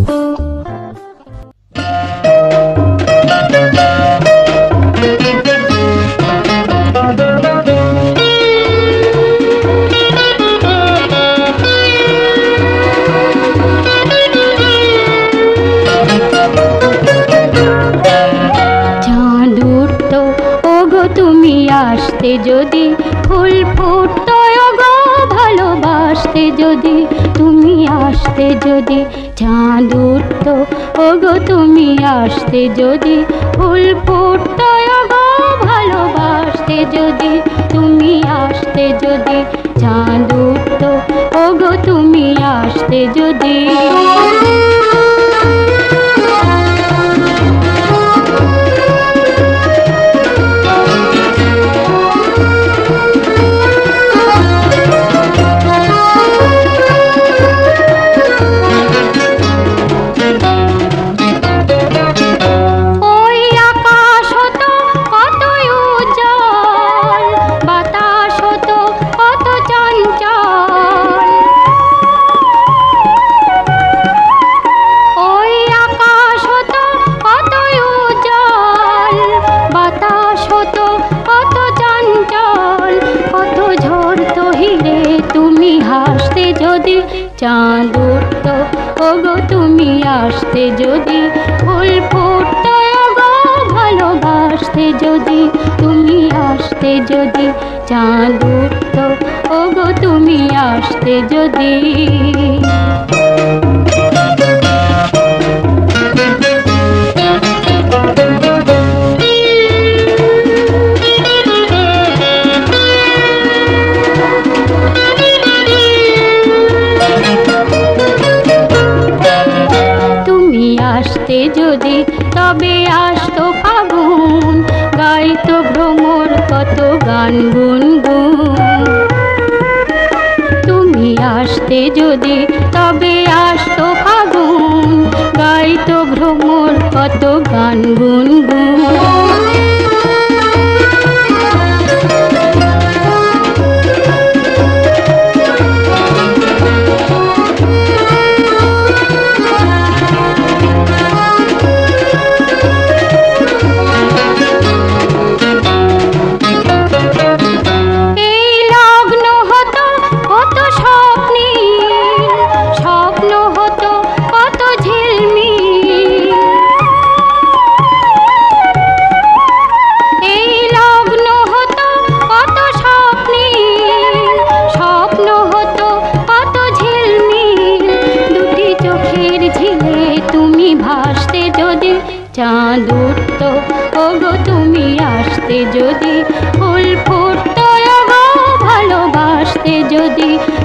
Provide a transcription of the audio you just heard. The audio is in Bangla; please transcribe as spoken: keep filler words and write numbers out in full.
আসতে যদি ফুল ফুটতো গো ভালোবাসতে যদি তুমি আসতে যদি চাঁদ উঠতো ওগো তুমি আসতে যদি ফুল ফুটতো গো ভালোবাসতে যদি তুমি আসতে যদি চাঁদ উঠতো ওগো তুমি আসতে যদি চাঁদ উঠতো ওগো তুমি আসতে যদি ফুল ফুটতো গো ভালোবাসতে যদি তুমি আসতে যদি চাঁদ উঠতো ওগো তুমি আসতে যদি যদি তবে আসতো ফাগুন গাইতো ভ্রমর কত গান গুনগুন তুমি আসতে যদি তবে আসতো ফাগুন গাইতো ভ্রমর কত গান গুনগুন চাঁদ উঠতো ওগো তুমি আসতে যদি ফুল ফুটতো গো ভালোবাসতে যদি